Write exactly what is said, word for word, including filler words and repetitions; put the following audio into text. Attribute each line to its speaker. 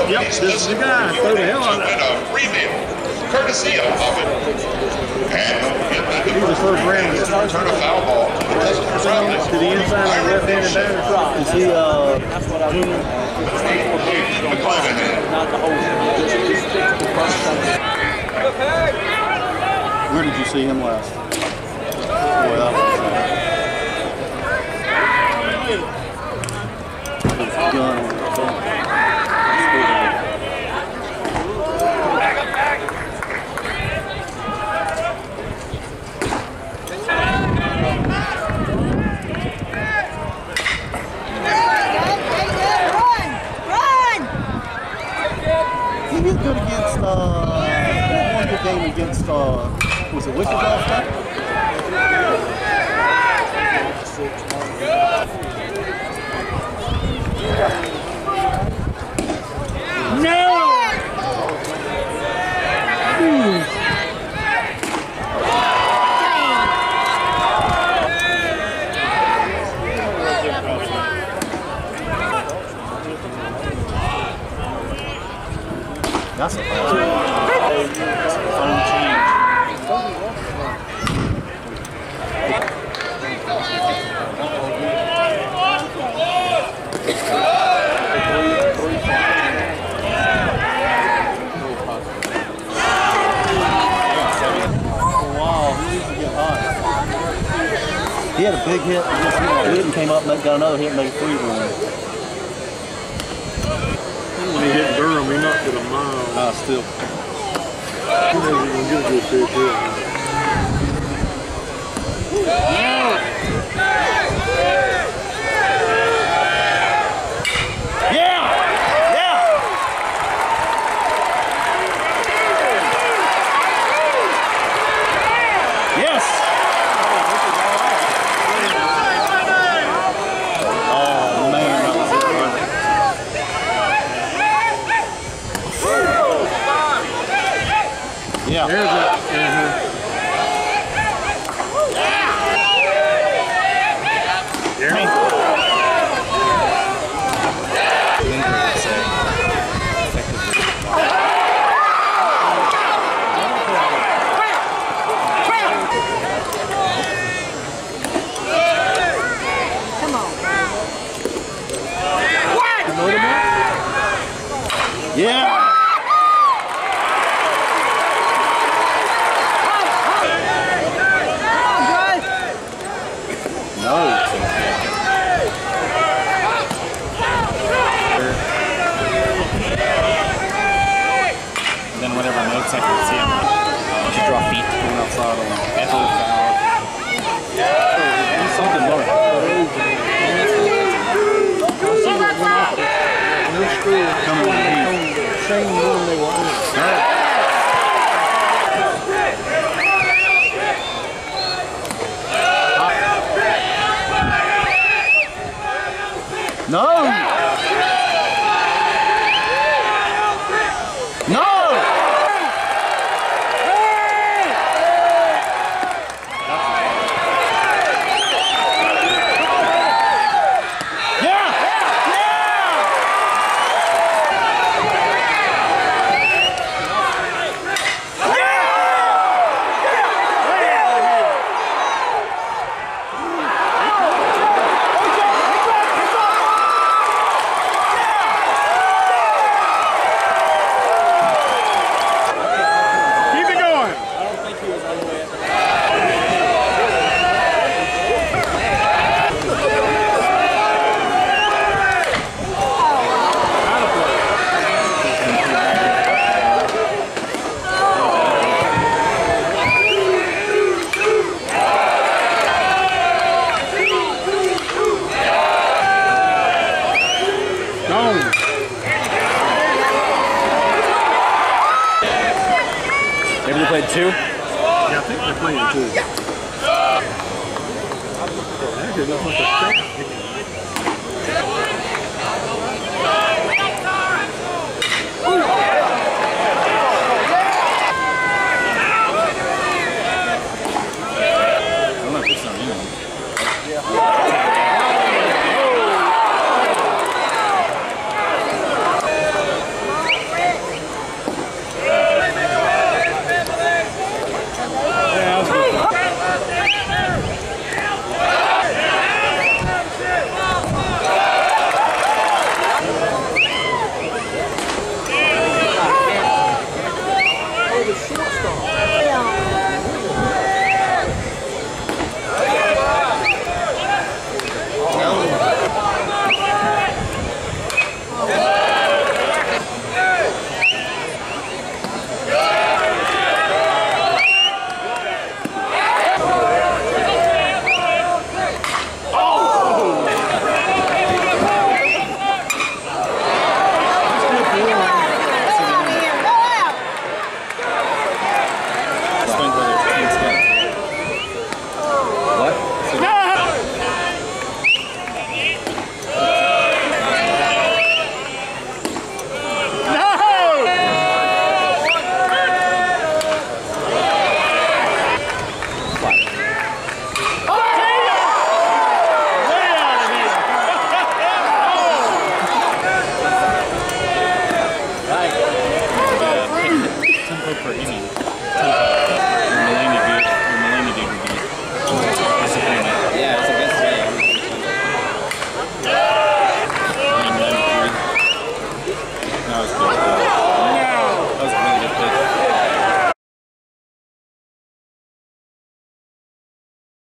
Speaker 1: Yep, this is the guy. Throw the hell out of
Speaker 2: it. A free meal, courtesy of Muffin. And
Speaker 1: he's the first round.
Speaker 2: Turn a foul ball to the customer's outlet.
Speaker 1: To the inside of the left-handed batter.
Speaker 3: Is he, uh,
Speaker 2: Shane McClanahan.
Speaker 3: not the whole Where did you see him last? Boy, that was uh, gun. He did good against, uh, he won the game against, uh, was it Wicked last night?
Speaker 1: No! Ooh.
Speaker 3: That's a phone change. Wow, he needs to get hot. He had a big hit, and came up and got another hit and made a three run.
Speaker 1: When he hit Durham, he knocked it a mile.
Speaker 3: Ah, still.
Speaker 1: He never even get a good pitch here.
Speaker 3: Yeah! Yeah! Yes! Oh, man, that was it, right? Yeah.
Speaker 1: There's it. Mm-hmm.
Speaker 3: Yeah! No.
Speaker 4: And then whatever notes I can see him. Just draw feet.
Speaker 3: Going outside on
Speaker 4: Absolute
Speaker 3: something more.
Speaker 1: No screw.
Speaker 3: Coming with the heat.
Speaker 1: Shane won, they won.
Speaker 3: No! No!
Speaker 4: Maybe they played two?
Speaker 1: Yeah, I think they're playing two. Actually, it looks like a stack.
Speaker 4: I don't know if it's not in.